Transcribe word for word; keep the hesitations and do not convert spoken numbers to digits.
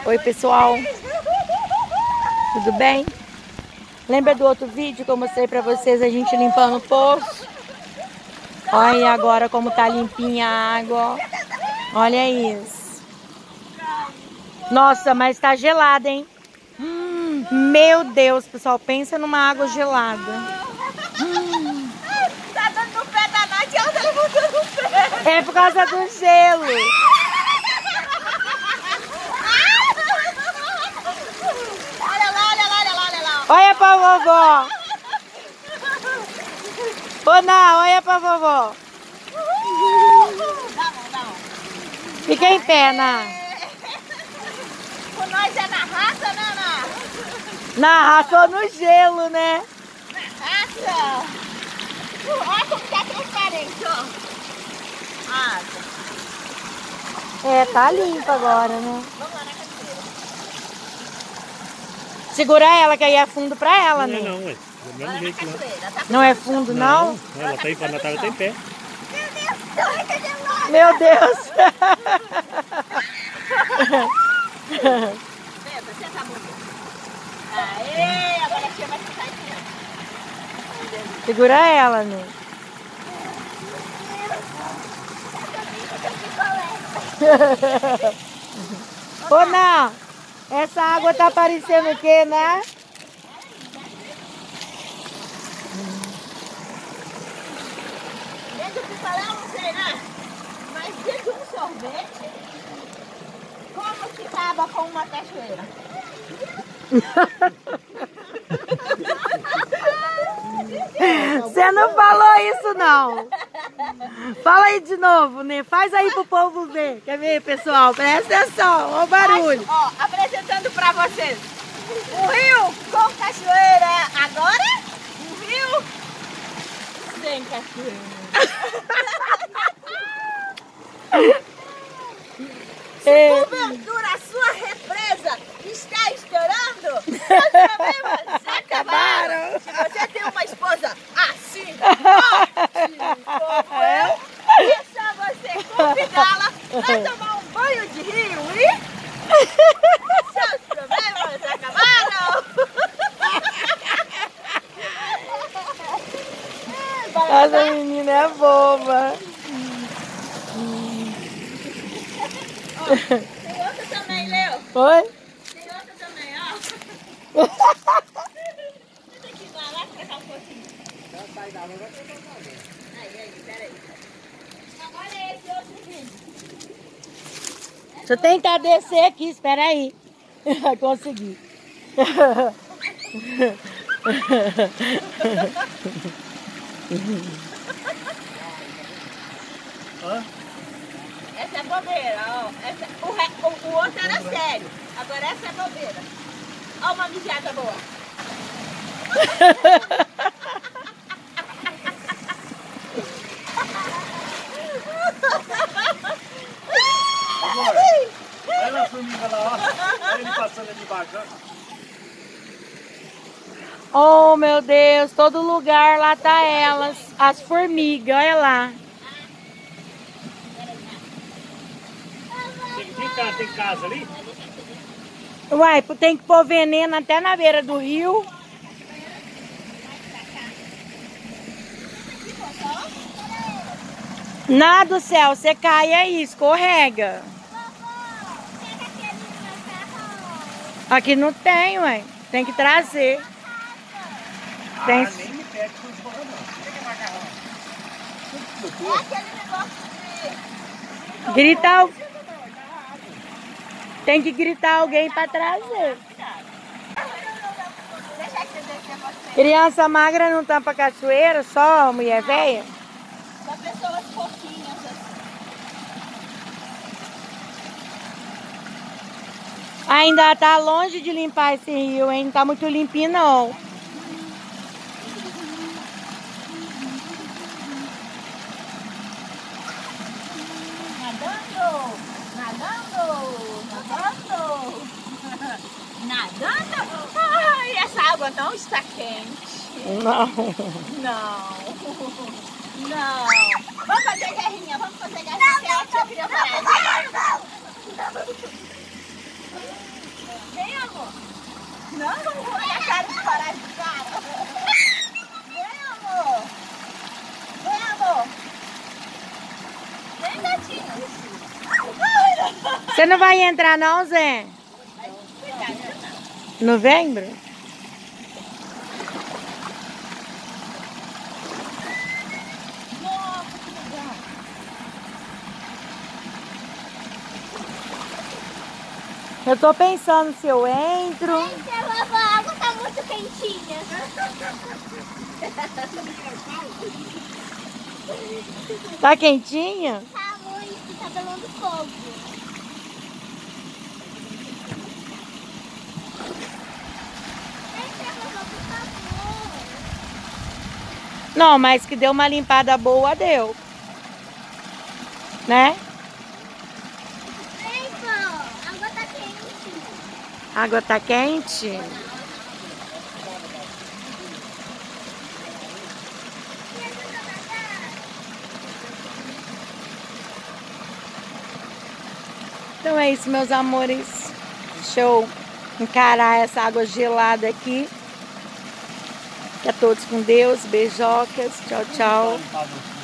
Oi, pessoal. Tudo bem? Lembra do outro vídeo que eu mostrei pra vocês a gente limpando o poço? Olha agora como tá limpinha a água. Olha isso. Nossa, mas tá gelada, hein? Hum, meu Deus, pessoal. Pensa numa água gelada. Hum. Tá dando no pé da Nath e ela tá levantando o pé. É por causa do gelo. Olha lá, olha lá, olha lá, olha lá. Olha pra vovó. Ô, não, olha pra vovó. Dá mão, dá mão. Fica em pé, Ná. Com nós é na raça, né, Ana? Na raça ou no gelo, né? Na raça. Olha como tá transparente, ó. A água. É, tá limpa agora, né? Vamos lá na cachoeira. Segura ela, que aí é fundo pra ela, Não né? é não, ué. Do mesmo jeito lá. Cachoeira, tá? Não é fundo, não? Ela tá em pé, a Natália tá em pé. Meu Deus! Senta, senta a bunda. Aê, agora a tia vai sentar aqui, ó. Segura ela, né? Ô, não! Essa água tá parecendo o quê, né? Dentro do picolé, eu não sei, né? Mas dentro de um sorvete, como se acaba com uma cachoeira? Você não falou isso, não! Fala aí de novo, né? Faz aí pro povo ver. Quer ver, pessoal? Presta atenção, olha o barulho. Ó, apresentando pra vocês um rio com cachoeira. Agora, um rio sem cachoeira. Se porventura a sua represa está estourando, seus problemas já acabaram. Se você tem uma esposa assim, forte como eu, é só você convidá-la a tomar um banho de rio e seus problemas acabaram. Essa menina é boba. Tem outra também, Leo. Oi? Tem outra também, ó. Tem que ir lá, lá trocar um pouquinho. Aí, aí, peraí. Olha esse outro vídeo. Deixa eu tentar descer aqui, espera aí. Vai conseguir. Essa é bobeira, ó. Essa, o, re, o, o outro era sério. Agora essa é bobeira. Ó uma mijada boa. Olha lá a formiga lá, ó. Olha ele passando ali embaixo, ó. Oh, meu Deus, todo lugar lá tá elas, as formigas, olha lá. Tem, tem, casa, tem casa ali? Uai, tem que pôr veneno até na beira do rio. Nada do céu, você cai aí, escorrega. Aqui não tem, ué. Tem que trazer. Tem... Ah, nem me pede por fora, não. Pega macarrão. É aquele negócio de... Grita. Tem que gritar alguém pra trazer. Deixa aqui desse negócio aí. Criança magra não tampa cachoeira, só mulher velha. Só pessoas fofinhas assim. Ainda tá longe de limpar esse rio, hein? Não tá muito limpinho, não. Nadando, nadando, nadando, nadando. Ai, essa água não está quente. Não. Não, não. Vamos fazer guerrinha, vamos fazer guerrinha. Que a tia queria parar. Não, olha a cara de coragem do cara. Vem, amor. Vem, amor. Vem, gatinho. Você não vai entrar não, Zé? Novembro? Eu tô pensando se eu entro. Gente, a água tá muito quentinha. Tá quentinha? Tá muito, tá pegando fogo. Gente, vovó, por favor. Não, mas que deu uma limpada boa, deu. Né? Vem, vó, a água tá quente. A água tá quente? Então é isso, meus amores. Deixa eu encarar essa água gelada aqui. Fica todos com Deus. Beijocas. Tchau, tchau.